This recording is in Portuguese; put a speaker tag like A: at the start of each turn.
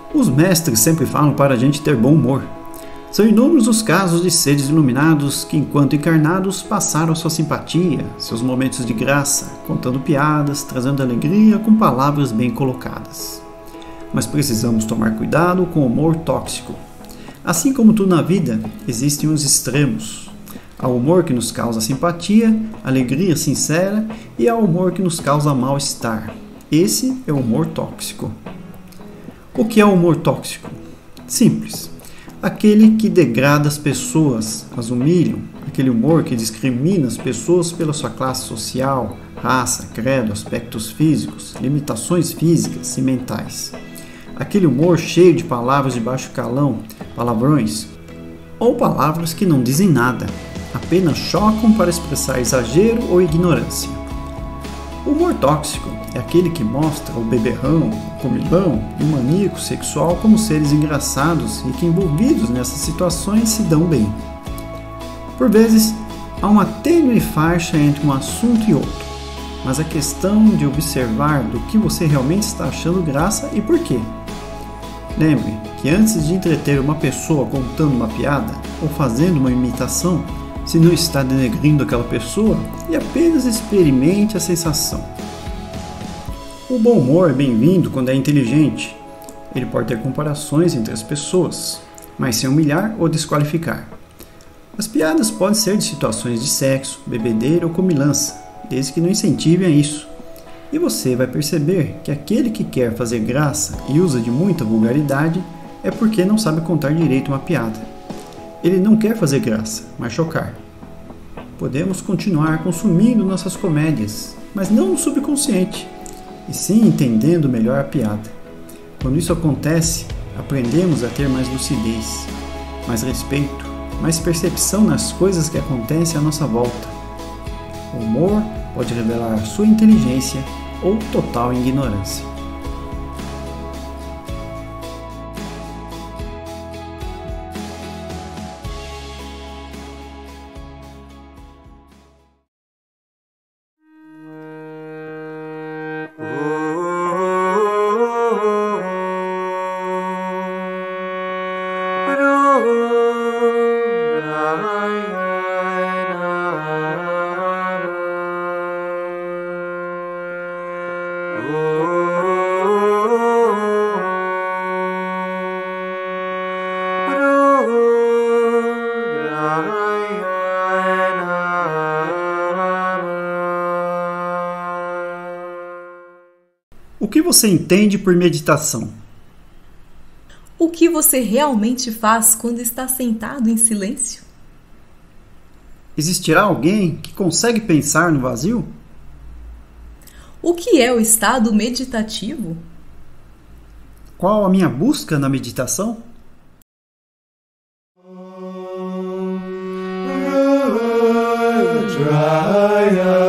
A: Os mestres sempre falam para a gente ter bom humor. São inúmeros os casos de seres iluminados que, enquanto encarnados, passaram sua simpatia, seus momentos de graça, contando piadas, trazendo alegria com palavras bem colocadas. Mas precisamos tomar cuidado com o humor tóxico. Assim como tudo na vida, existem os extremos. Há o humor que nos causa simpatia, alegria sincera, e há o humor que nos causa mal-estar. Esse é o humor tóxico. O que é o humor tóxico? Simples. Aquele que degrada as pessoas, as humilham, aquele humor que discrimina as pessoas pela sua classe social, raça, credo, aspectos físicos, limitações físicas e mentais. Aquele humor cheio de palavras de baixo calão, palavrões, ou palavras que não dizem nada, apenas chocam para expressar exagero ou ignorância. O humor tóxico é aquele que mostra o beberrão, o comilão e o maníaco sexual como seres engraçados e que, envolvidos nessas situações, se dão bem. Por vezes, há uma tênue faixa entre um assunto e outro, mas a questão de observar do que você realmente está achando graça e por quê. Lembre que antes de entreter uma pessoa contando uma piada ou fazendo uma imitação, se não está denegrindo aquela pessoa, e apenas experimente a sensação. O bom humor é bem-vindo quando é inteligente. Ele pode ter comparações entre as pessoas, mas sem humilhar ou desqualificar. As piadas podem ser de situações de sexo, bebedeira ou comilança, desde que não incentivem a isso. E você vai perceber que aquele que quer fazer graça e usa de muita vulgaridade é porque não sabe contar direito uma piada. Ele não quer fazer graça, mas chocar. Podemos continuar consumindo nossas comédias, mas não no subconsciente, e sim entendendo melhor a piada. Quando isso acontece, aprendemos a ter mais lucidez, mais respeito, mais percepção nas coisas que acontecem à nossa volta. O humor pode revelar sua inteligência ou total ignorância. O que você entende por meditação?
B: O que você realmente faz quando está sentado em silêncio?
A: Existirá alguém que consegue pensar no vazio?
B: O que é o estado meditativo?
A: Qual a minha busca na meditação?
C: Rudra